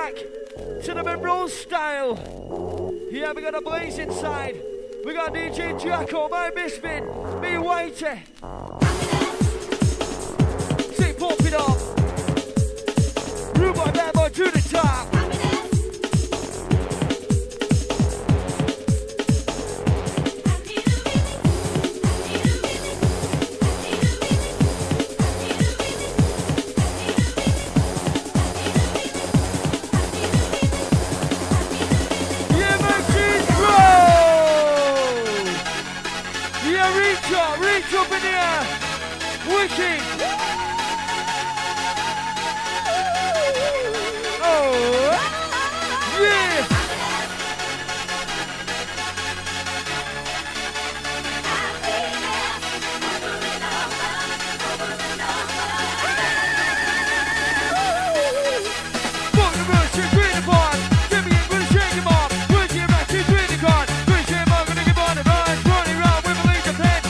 back to the Monroe style. Yeah, we got a blaze inside. We got DJ Jacko, my misfit, me Whitey. See, pump it up. Rude boy, bad boy to the top. Reach up in the air, wicked. Oh, yeah. Fuck the mercy, green the bar. Give me a good shake him off. Wicked, ratchet, green the card. Green shame, I'm gonna give on the vine. Running around with a lead of head.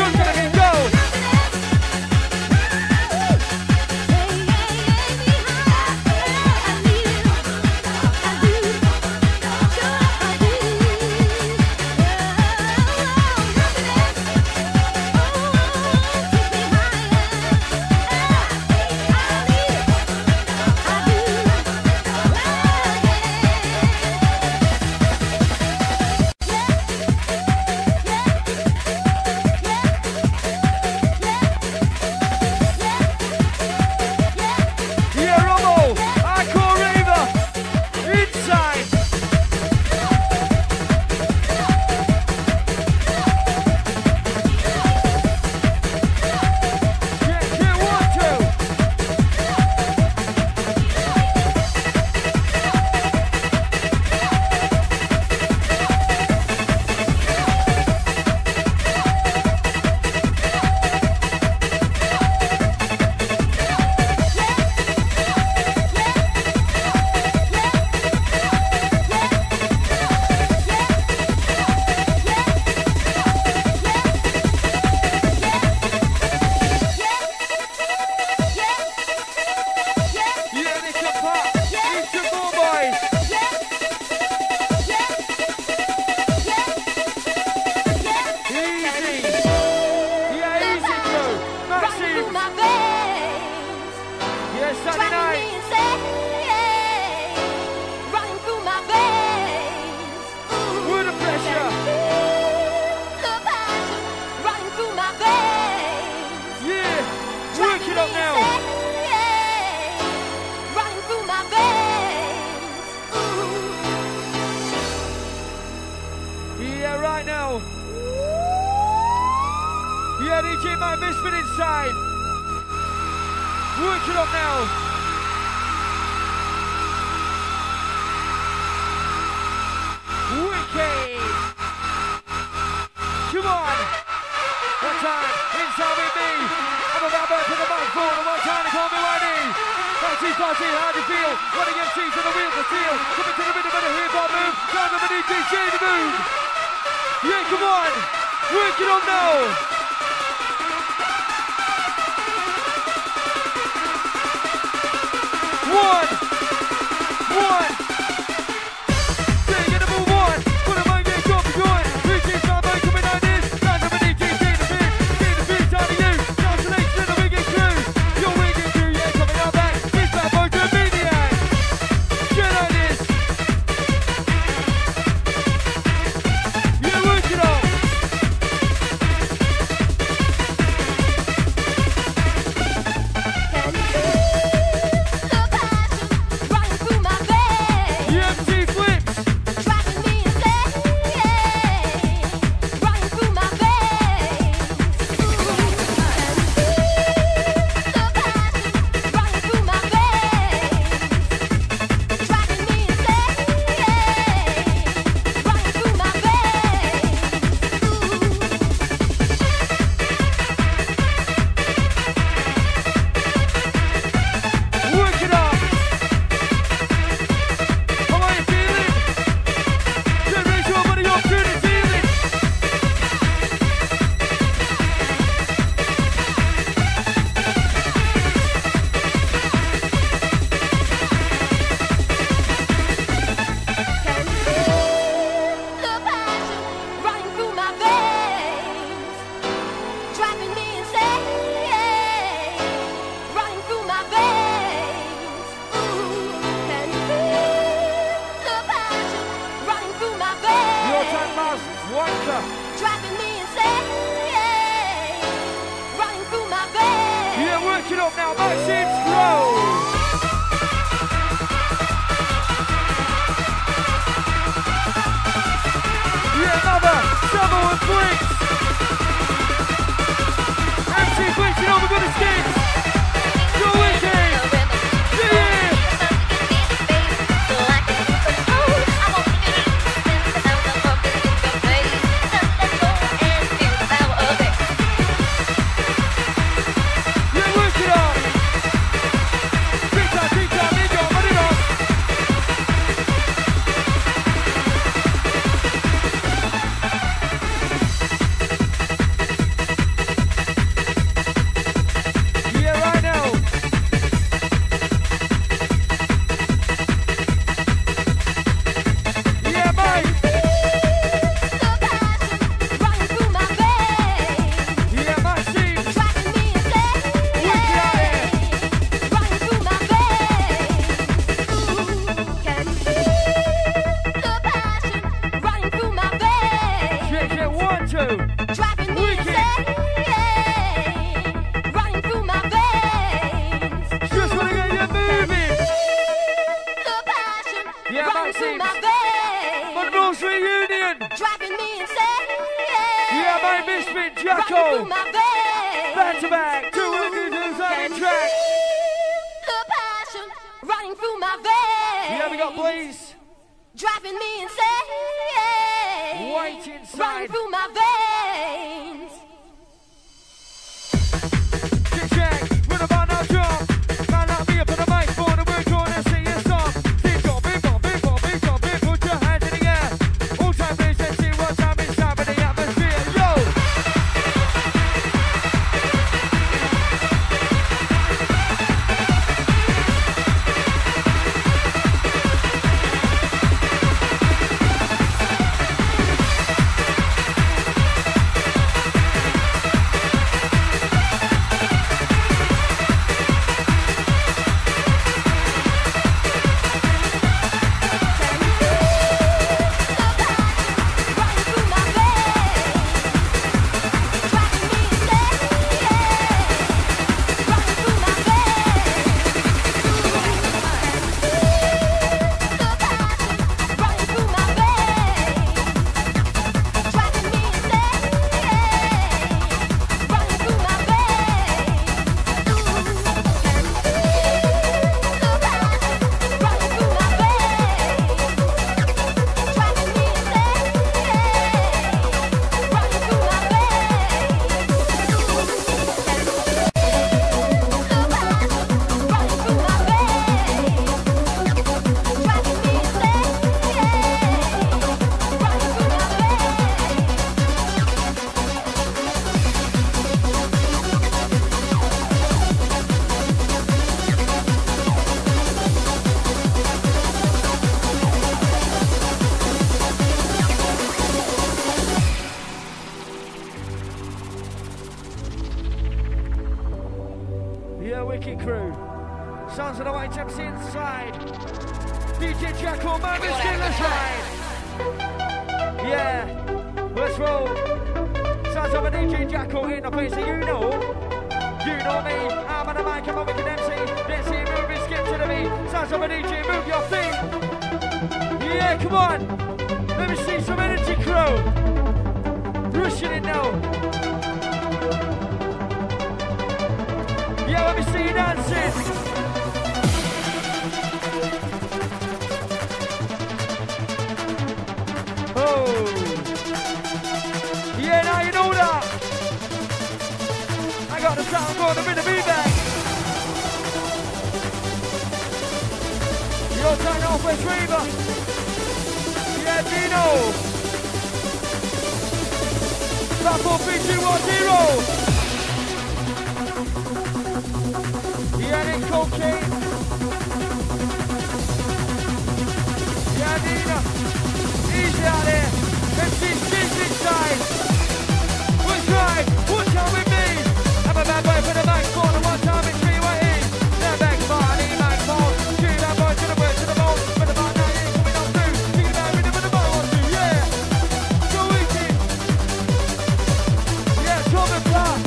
Hey, hey, hey. Yeah, right now. Yeah, DJ Mike Misfit inside. Work it up now. Wicked. Come on. One time, inside with me. I'm about back to the microphone. One time to call me YD. Party, how do you feel? Running MCs on the wheels of steel. Coming to the rhythm of the hip-hop move. Time for the DJ to move. Yeah, come on. Work it up now. One. Say you number one. Put a mic in, drop a joint. DJ Starboy coming like this. Time for the DJ the beat, time to you. Down to next to the wicked crew. Your wicked crew, yeah, coming out back. This Starboy to a maniac. Get like this. Yeah, work it up. DJ Jacko, man, let's get the shine. Yeah, let's roll. Sounds of a DJ Jacko in the place that you know me. I'm on the mic, I'm a wicked MC. Let's see moving, skip to the beat. Sounds of a DJ, move your feet. Yeah, come on. Let me see some energy, crew. Rushing it now. Yeah, let me see you dancing. Oh. Yeah, now you know that. I got the sound going, I'm in the beatback. Your turn off with Reaver. Yeah, Dino. 5, 4, 3, 2, 1, 0. Yeah, Nick Cocaine. Yeah, Dino. Easy out there. MC Skins inside. One time with me. I'm a bad boy for the microphone, and one time it's 3 way in. That back body, microphone. Shoot that boy to the word, to the bone. But about now, you ain't coming on through. Think about rhythm with the ball, one, two, yeah. Go easy. Yeah, Tom and Clark.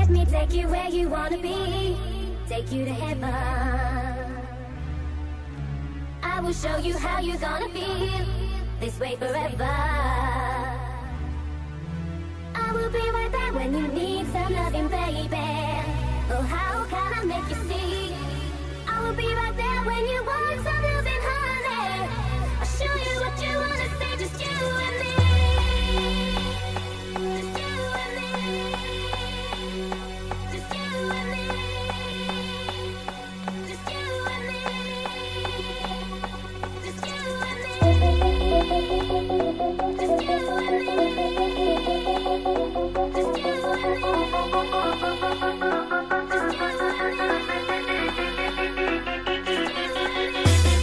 Let me take you where you wanna be, take you to heaven. I will show you how you're gonna feel this way forever. I will be right there when you need some loving, baby. Oh, how can I make you see? I will be right there when you want some loving, honey. I'll show you what you wanna see, just you and me. Just you and me. Just you and me. Just you and me. Just you and me. Just you and me. Just you and me. Just you and me.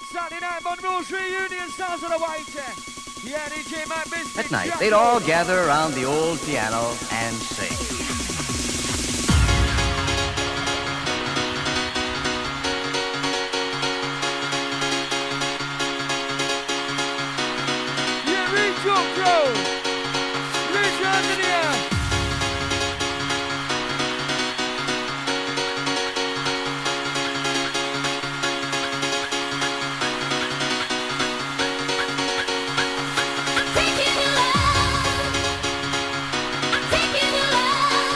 Saturday night, Monroe Reunion stars on the way there. Yeah, DJ Matt Biscuit. At night, they'd all gather around the old piano and sing. Yeah, reach your throw. Reach your hands in the air. Taking your love.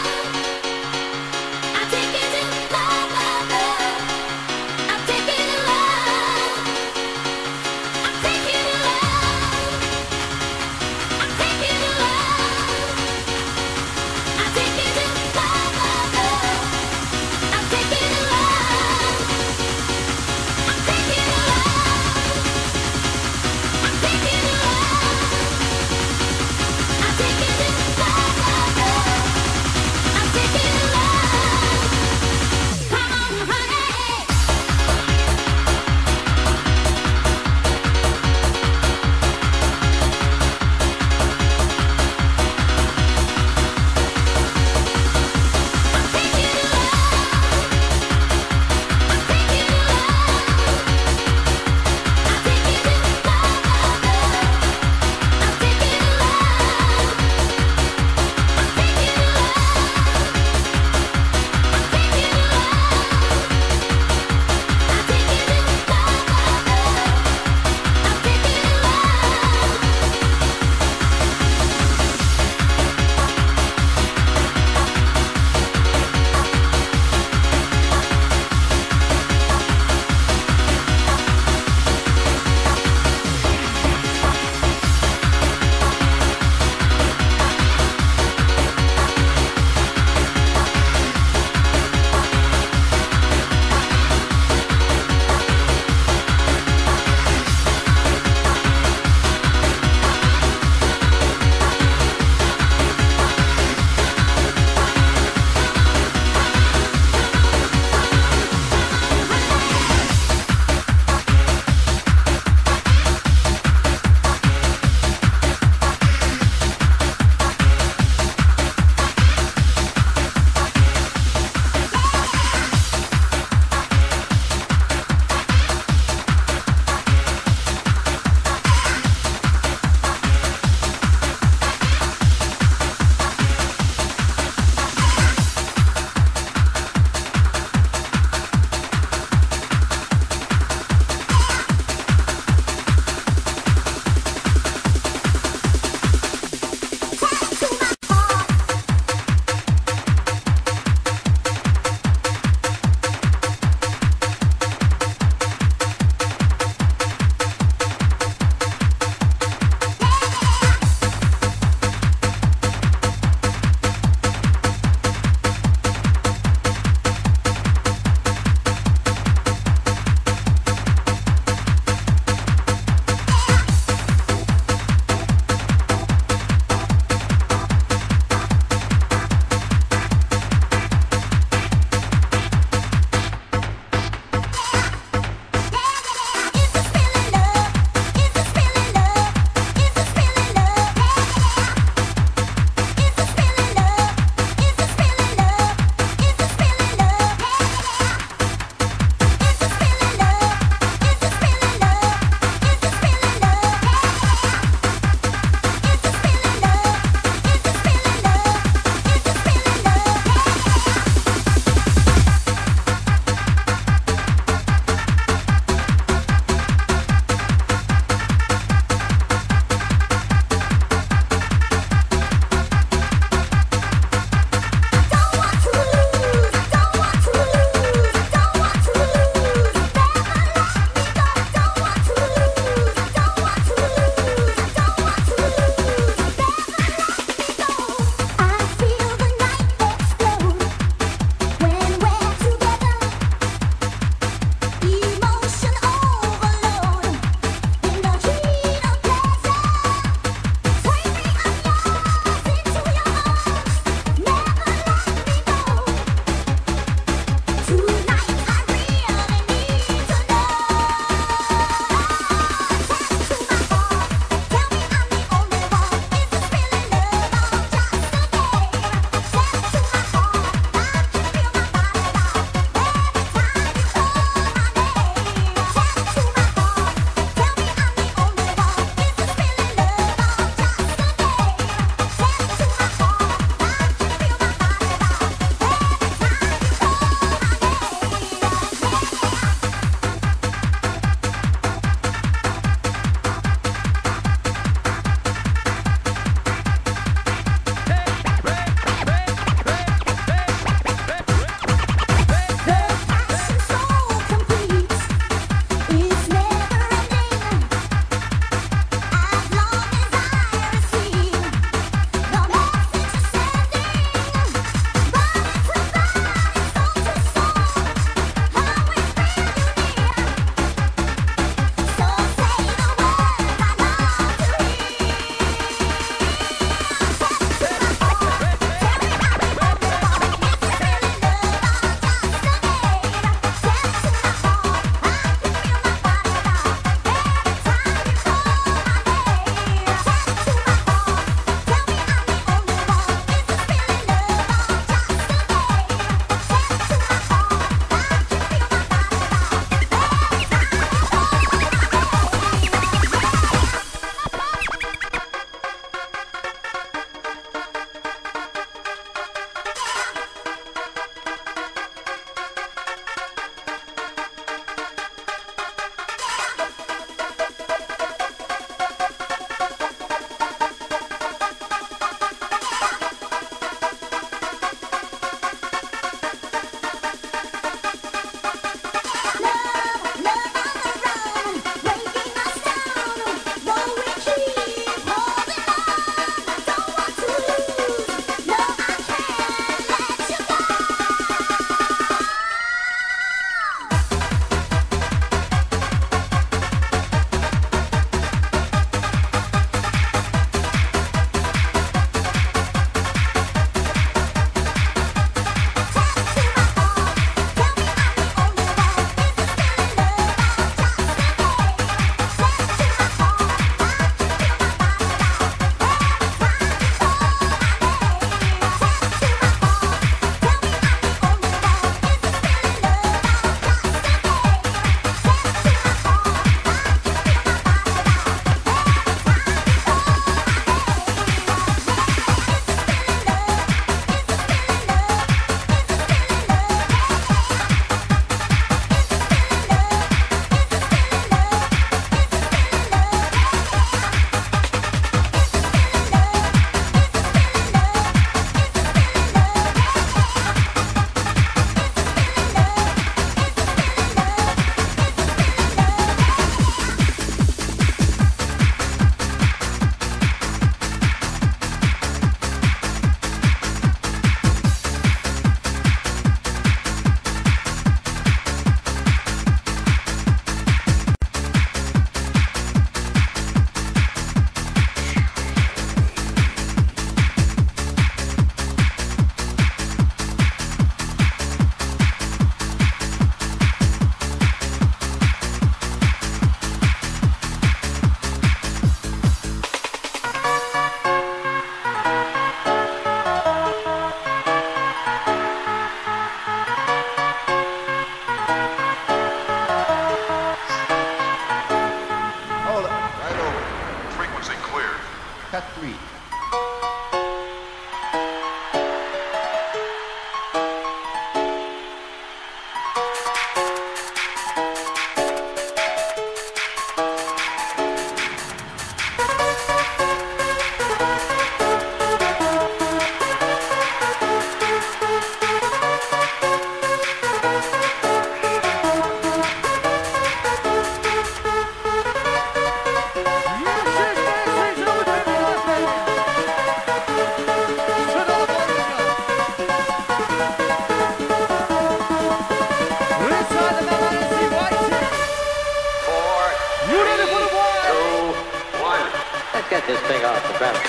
Get this thing off the ground.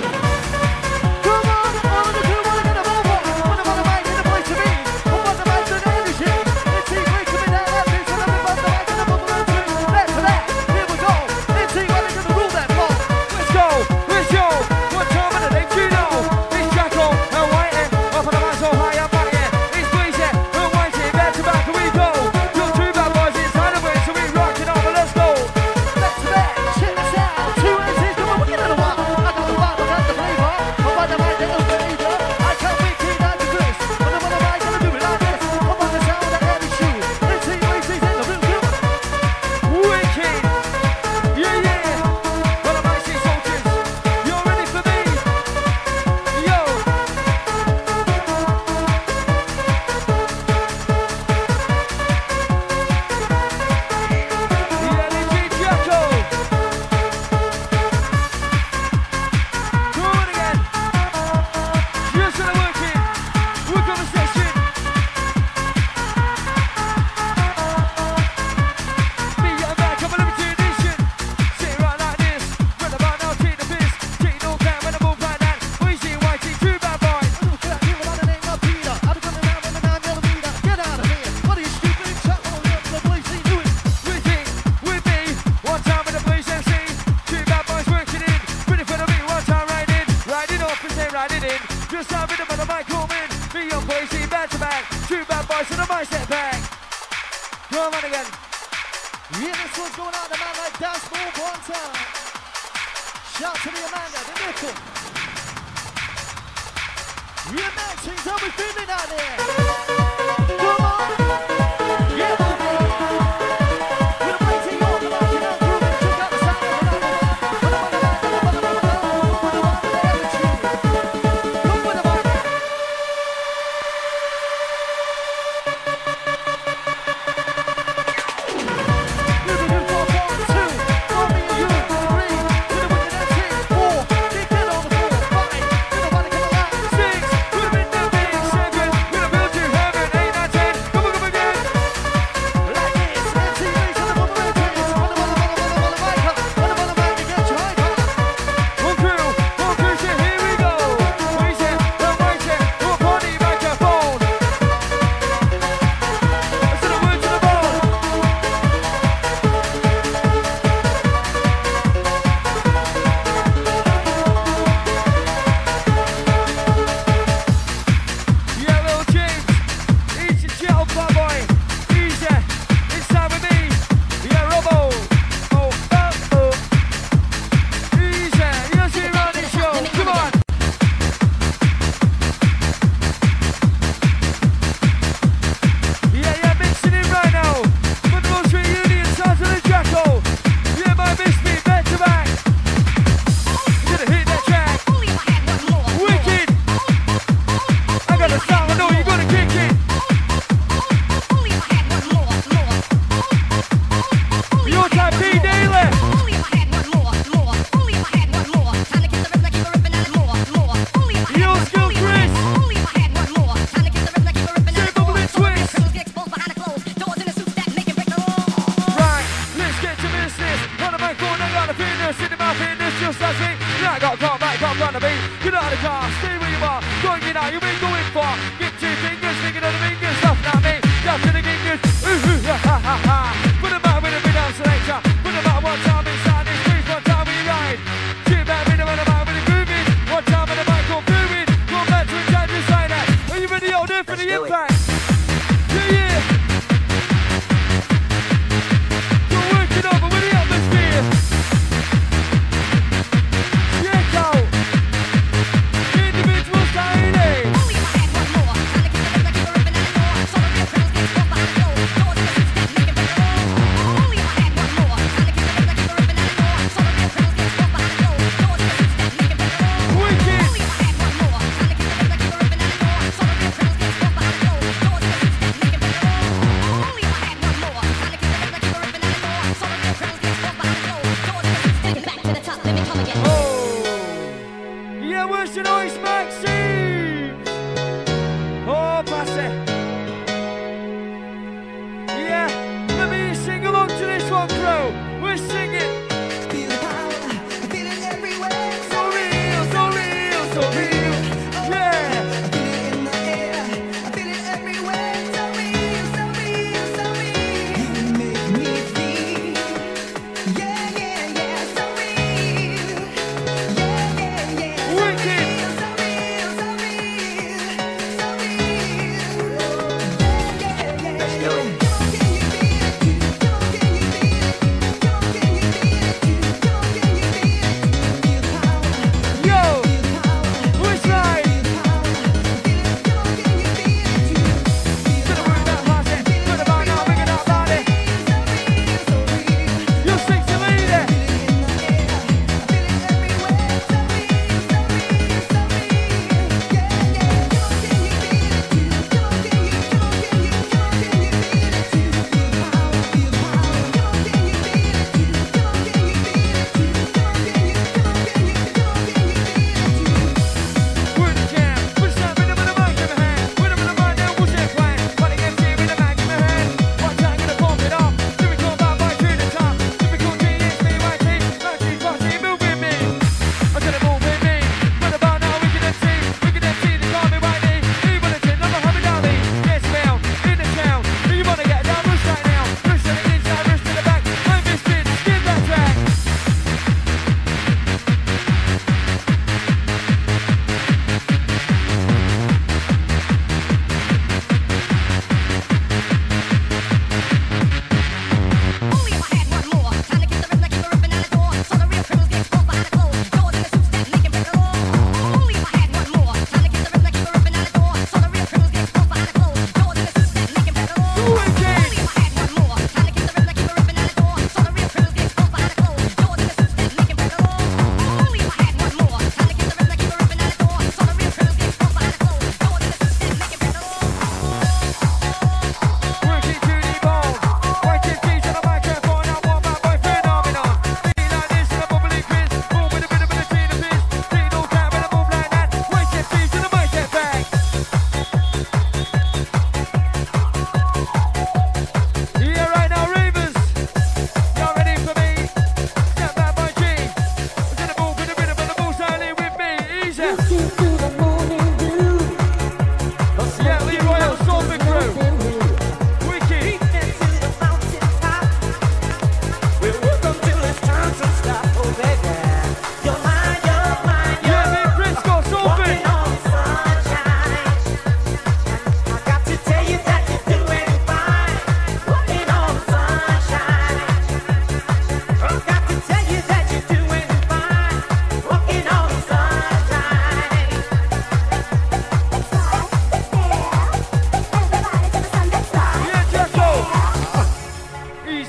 Come on, all of the crew wanna get a move on. Wanna run a mic in the place to be. Want the mic to the energy. It's team way to be that happy. So let me bust the mic in the bubble and swing. Back to that, here we go. It's team way to rule that floor. Let's go, let's go. What time of the day do you know? It's Jacko and Whitey. Up on the mic so high, I'm mighty. It's Breezy and Whitey. Back to back, here we go. Your two bad boys inside of it, so we rocking over. Let's go. Back to back, check this out. Two MCs. With a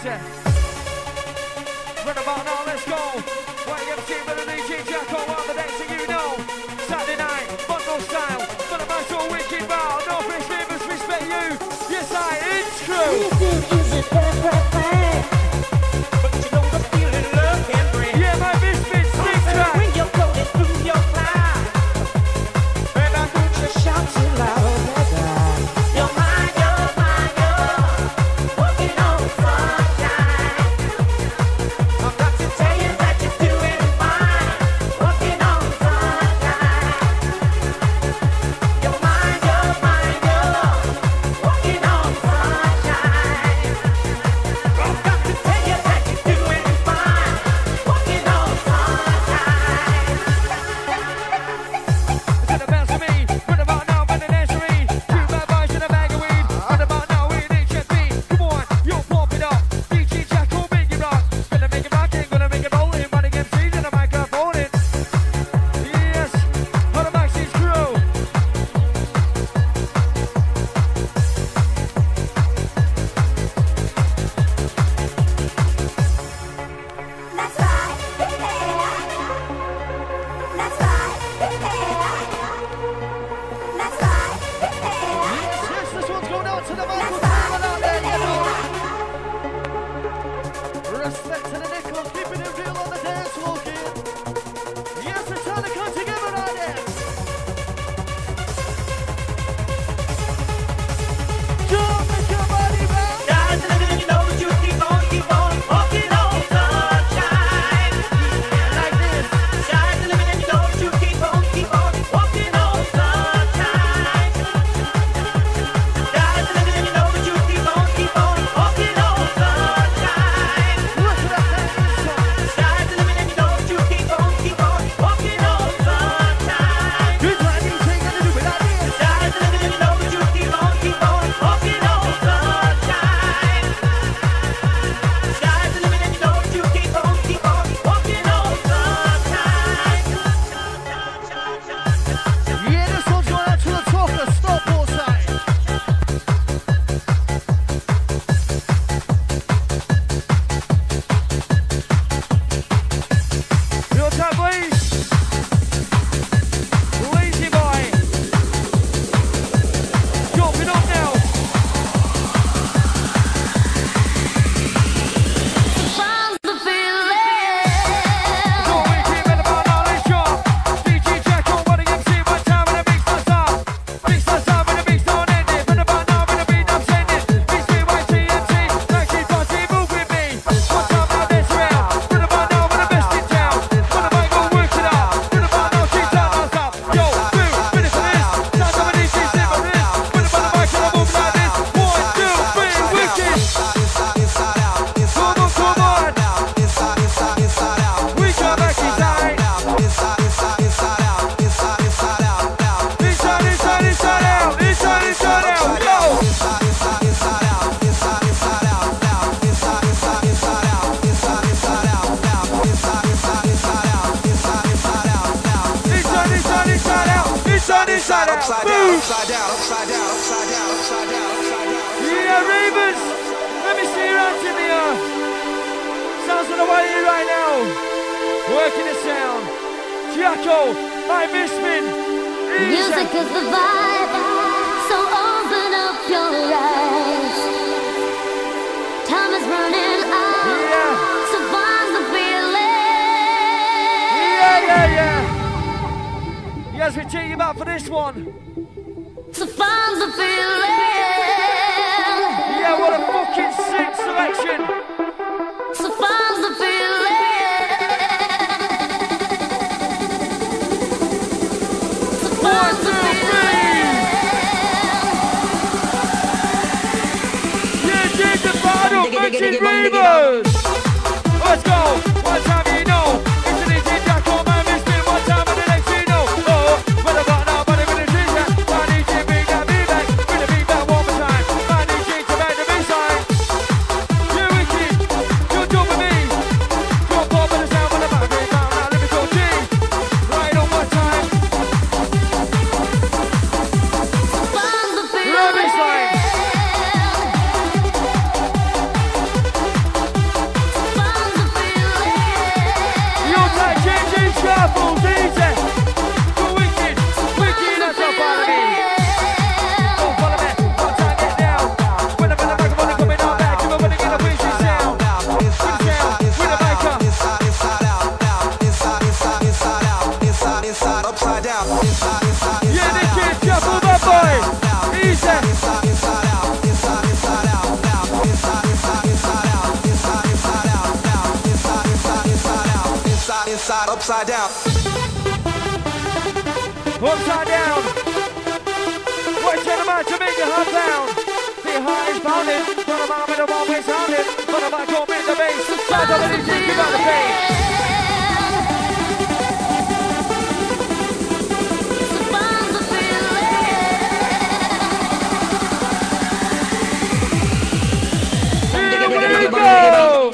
set. Right about now, let's go. YMC with the DJ Jacko on the next thing you know. Saturday night, bundle style. Gonna match your wicked bow. No fish neighbors respect you. Yes, it's true. But you know the feeling love can bring. Yeah, my misfits, big track. When you're floating through your cloud, and I want you shout so loud. You're mine, you're walking on sunshine. I've got to tell you that you're doing fine, walking on sunshine. You're mine, walking on sunshine. I've got to tell you that you're doing fine, walking on sunshine. To the best of me, right about now, when the nursery. Two bad boys in a bag of weed. Right about now, we in HFB. Come on, yo, pump it up. DJ Jacko, make it rock. Gonna make it rockin', gonna make it rollin'. Running MCs and a microphone in. Yes, on the Max's crew. That's right. That's right. That's right. Yes, this one's going out to the That's microphone out there, you know. right. Respect to the nickel, keeping it real on the dance floor, kid. Yes, it's time to come together out there. Jump, make your body bounce. Guys, and you know that you keep on walking on sunshine. Like this. Guys, and you know that you keep on walking on sunshine. Guys, and you know that you keep on walking on sunshine. Look at that thing inside. Guys, and you know that you keep on walking on sunshine. Good time, you take it to do it out here. Guys, and you know that you keep on walking on sunshine. Guys, and you know that you keep on walking on sunshine. Yeah, this one's going out to the top of the Stockport side. Your time, please. Lazy boy. Jumping up now. Find the feeling. Go wicked, better about now, let's jump. DJ Jacko, running MC, one time when the beats don't stop. Beats don't stop when the beats don't end it. Better about now when the beat I'm sending. Beats me, YTMC, like she's bossy, move with me. One time now, this round. Better about now when the best in town. When the mic go work it out. Better about now, she's out, now stop. Yo, boom, finish for this. Now some of these she's in for this. Better about the mic, and I move like this. 1, 2, 3, wicked. Come on. We got back inside. Inside out. Inside out. Yo. Inside out. Boom. Yeah, Ravens. Let me see your hands in the air. Sounds on the way here right now. Working the sound. Jacko, my misfit. Music is the vibe, so open up your eyes. Time is running out, Yeah. so find the feeling. Yeah. Yes, we take you back for this one. So find the feeling. Yeah, what a fucking sick selection. So find the feeling. So find the feeling. Yeah, dig the bottle, Richard Reavers. Let's go. One time you know. It's an easy Jacko, my misfit. One time and the next you know. Oh, what about now? But if it is that, I need you to bring that beat back. Bring the beat back one more time. I need you to make the beat side. You wicked. You're done with me. Drop off with the sound of the back. Now, let me go G. Right on one time. Find the Rubbish line. feeling. inside, upside down. Upside down. What's in about to make it hot down? The high is pounding. Turn around with the ball way sounding. Turn around, go with the bass. Start up and think about the bass. Here we go!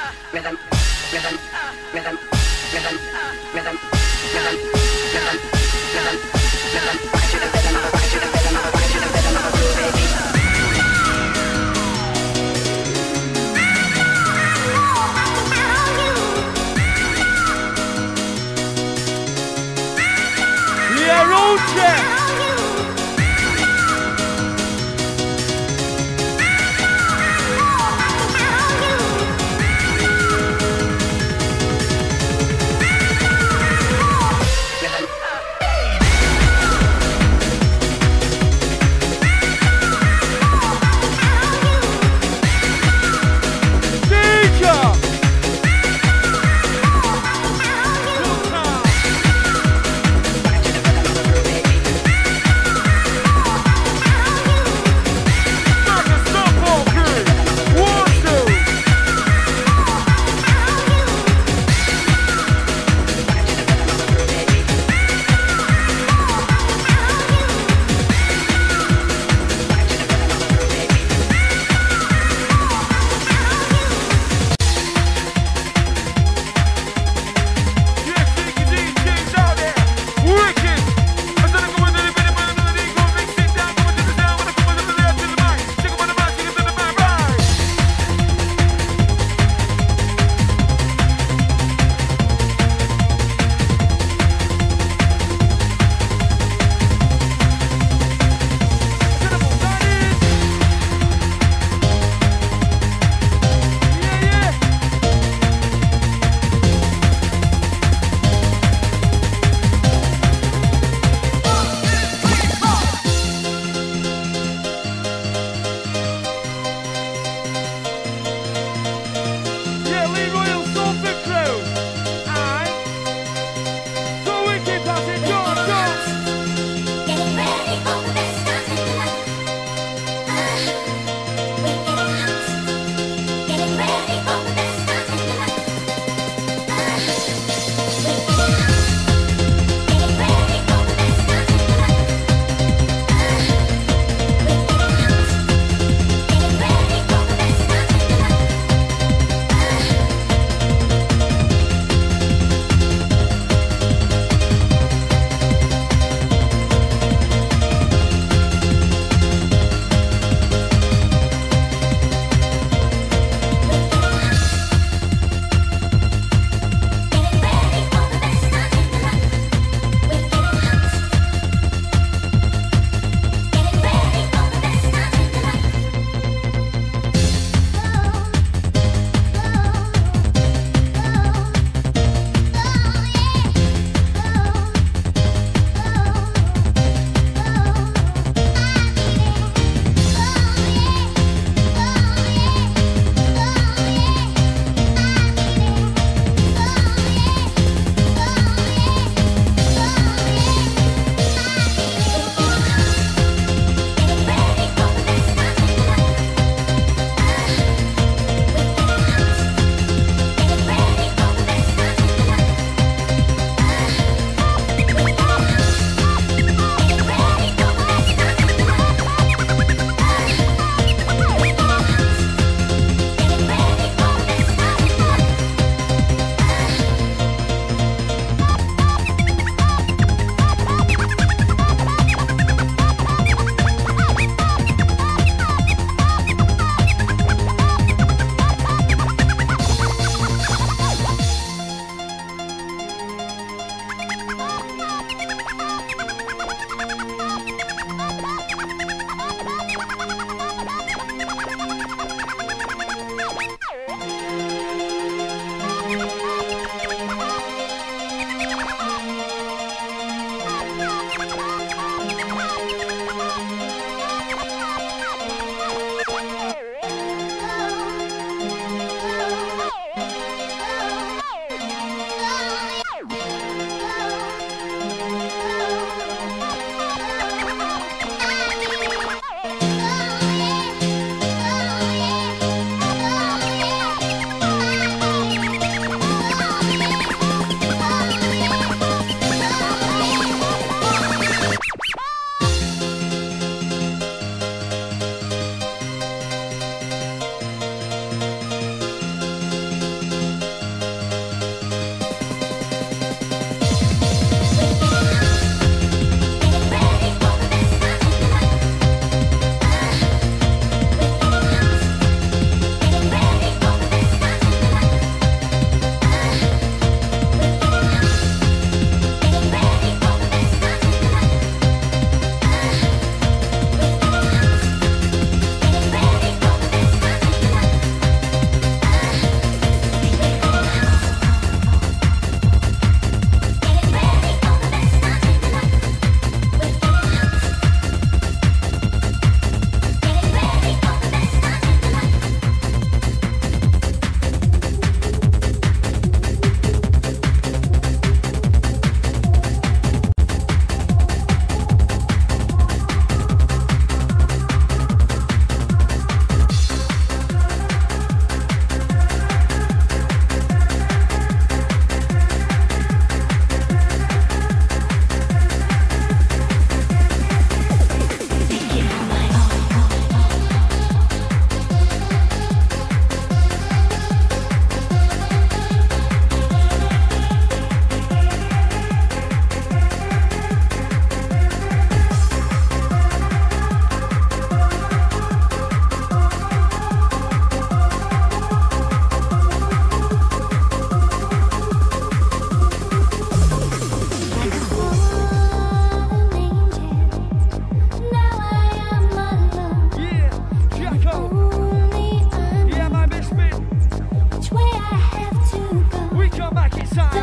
rhythm, rhythm, rhythm, rhythm, rhythm, rhythm, rhythm, rhythm, rhythm. Rock to the rhythm of a rock to the rhythm of a rock to the rhythm of a groove, baby. Yeah, road check.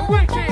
Wicked.